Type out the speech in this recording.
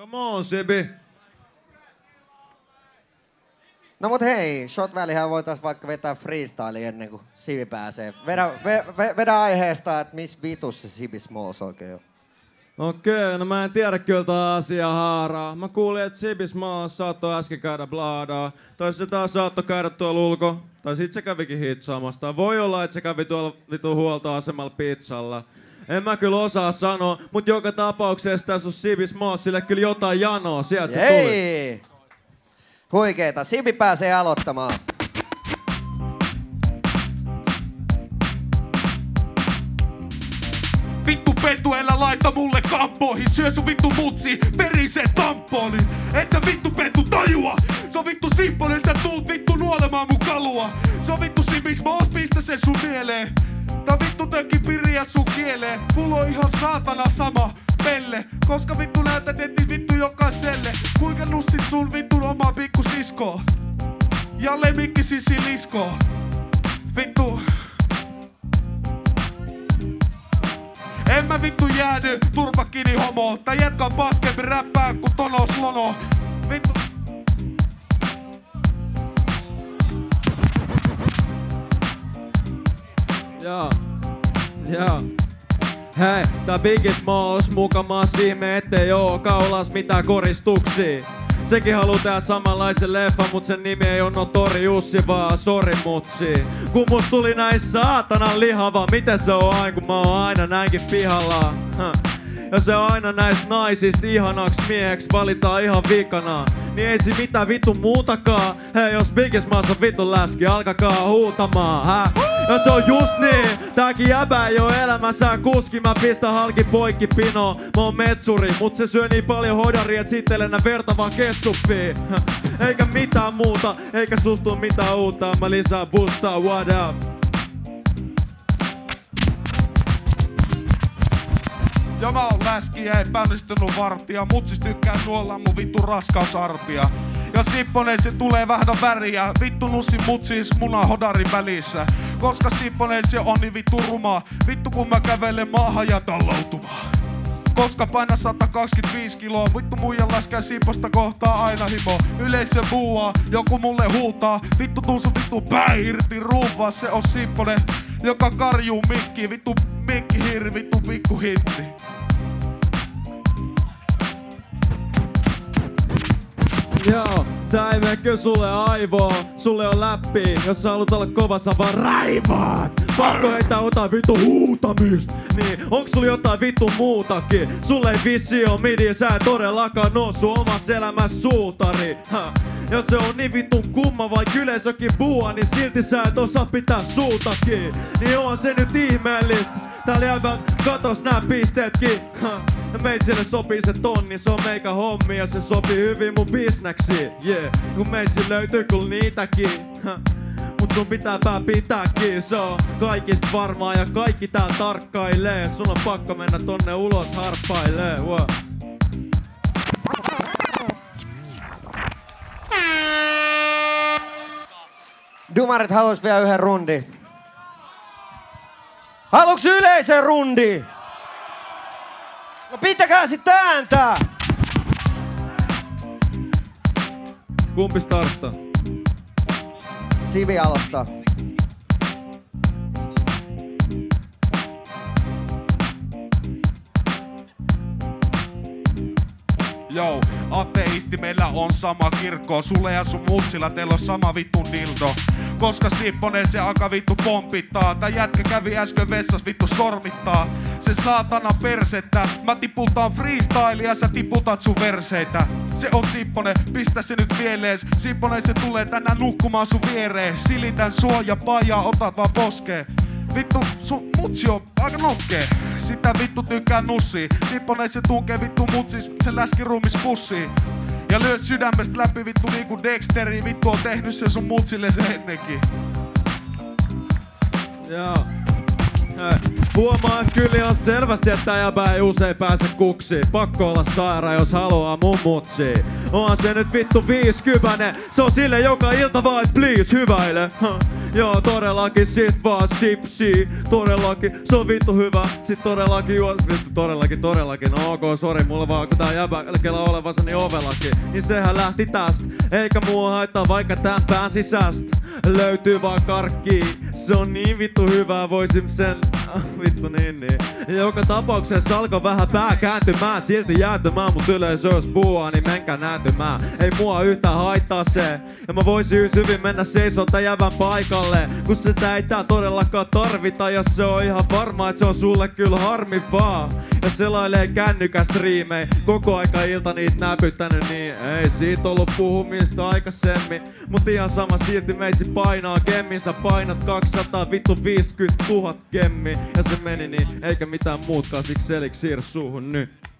Come on, Sibi. No mut hei, Shot Valleyhän voitais vaikka vetää freestyle ennen kuin Sibi pääsee. Vedä aiheesta, että missä vitussa se Sibi Smalls oikein on. Okei, no mä en tiedä kyllä tää asia haaraa. Mä kuulin, että Sibi Smalls saattoi äsken käydä bladaa. Tai sitten taas saattoi käydä tuolla ulko. Tai sit se kävikin hitsaamasta. Voi olla, että se kävi tuolla vitu huoltoasemalla pizzalla. En mä kyllä osaa sanoa, mut joka tapauksessa tässä on Sibi Smallsille kyllä jotain janoa. Sieltä se tuli. Huikeeta. Sibi pääsee aloittamaan. Vittu pentu, älä laita mulle kampoihin. Syö sun vittu mutsi, perisee tamponin. Et sä vittu pentu tajua. Se on vittu simpponen, sä tuut vittu nuolemaan mun kalua. Se on vittu Sibi Smalls, pistä se sun mieleen. Tää vittu tökki piriä sun kieleen. Mulla on ihan saatana sama pelle. Koska vittu näytät netti vittu jokaiselle. Kuinka nussit sun vittu omaa pikku siskoo. Ja lemikki sissi liskoo. Vittu. En mä vittu jäädy turpakini homo. Tää jätkä on paskempi räppää ku tonos lono. Vittu. Joo. Hei, tää Biggie Smalls mukamas ihme, ettei oo kaulas mitään koristuksia. Sekin haluu tehdä samanlaisen leffan, mut sen nimi ei oo Notori Jussi, vaan Sori mutsi. Kun musta tuli näin saatanan lihava, miten se on aina, kun mä oon aina näinkin pihalla. Ja se on aina näistä naisista ihanaks mieheksi valitaan ihan vikana. Niin ei si mitään vittu muutakaan. Hei, jos Biggie Smalls on vittu läski, alkakaa huutamaan, Ja se on just niin, tääkin jäbä ei oo elämässään kuski. Mä pistän halki poikki pino. Mä oon metsuri, mut se syö niin paljon hodaria, et sit ei lennä verta vaan ketsuppia. Eikä mitään muuta, eikä sustu mitään uutta. Mä lisään boostaa, what up? Ja mä oon läski ja epäonnistunut vartija. Mutsis tykkää nuolla mun vittu raskausarpia. Ja Sipponen se tulee vähän väriä. Vittu nussi mutsis muna hodarin välissä. Koska Sipponen se on niin vittu rumaa. Vittu kun mä kävelen maahan ja talloutumaan. Koska paina 125 kiloa. Vittu muija läskää Siposta kohtaa aina himo. Yleisö buuaa, joku mulle huutaa. Vittu tuu sun vittu pää irti ruuvaa. Se on Sipponen, joka karjuu mikki. Vittu mikki hiiri, vittu pikku hitti. Joo, tää ei mene kyllä sulle aivoon. Sulle on läppi, jos sä haluat olla kova, sä vaan raivaat. Pakko heittää jotain vittu huutamista. Niin, onks sulla jotain vittu muutakin? Sulle ei vissi oo midi, sä et todellakaan oo sun omassa elämässä suutari. Ja se on niin vittun kumma, vaikka yleisökin buua, niin silti sä et osaa pitää suutakin. Niin on se nyt ihmeellistä. Täällä jäävät katos nää pisteetkin. Ja meitsille sopii se tonni, se on meikä hommi ja se sopii hyvin mun bisneksiin. Yeah, kun meitsi löytyy kyllä niitäkin. Mut sun pitää pitääkin, se on kaikista varmaa ja kaikki tää tarkkailee. Sun on pakko mennä tonne ulos harppailee. Wow. Dumarit halus vielä yhden rundi. Haluuks yleisen rundi? No pitäkää sit ääntä! Kumpi starttaa? Sivi aloittaa. Jou, ateisti, meillä on sama kirkko. Sulle ja sun mutsilla teillä on sama vittu dildo. Koska Sipponen se alkaa vittu pompittaa. Tää jätkä kävi äsken vessas vittu sormittaa. Se saatana persettä. Mä tiputaan freestyle ja sä tiputat sun verseitä. Se on Sipponen, pistä se nyt vielees. Sipponen se tulee tänään nukkumaan sun viereen. Silitän suojapajaa, otat vaan poskeen. Vittu, sun mutsi on aika nokkee. Sitä vittu tykkää nussii. Sipponen se tunkee vittu mutsis sen läskiruumis pussiin. Ja lyö sydämestä läpi vittu niinku Dexteri. Vittu on tehnyt sen sun mutsille se ennenkin. Joo. Huomaan kyllä ihan selvästi, että jäbä ei usein pääse kuksiin. Pakko olla saira, jos haluaa mun mutsiin. Onhan se nyt vittu 50. Se on sille joka ilta vaan, please hyväile. Joo, todellakin sit vaan sipsi. Todellakin, se on vittu hyvä. Sit todellakin vittu, todellakin. No ok, sori, mulla vaan kun tää jäbä kela olevansa niin ovellakin. Niin sehän lähti tästä. Eikä mua haittaa vaikka tän pään sisästä. Löytyy vaan karkkii. Se on niin vittu hyvää, voisin sen... vittu niin. Joka tapauksessa alkoi vähän pää kääntymään. Silti jäätymään, mut yleisö jos puhua, niin menkää nääntymään. Ei mua yhtään haittaa se. Ja mä voisin yhtä hyvin mennä seisoo tän jävän paikalle. Kun sitä ei tää todellakaan tarvita. Ja se on ihan varma, että se on sulle kyllä harmi vaan. Ja selailee kännykästä riimei. Koko aika ilta niitä näpyttänyt, niin ei siitä ollut puhumista aikaisemmin. Mut ihan sama silti meitsi painaa gemmin. Sä painat 250 000 gemmi. Ja se meni niin, eikä mitään muutkaan siksi eliksiir suuhun nyt.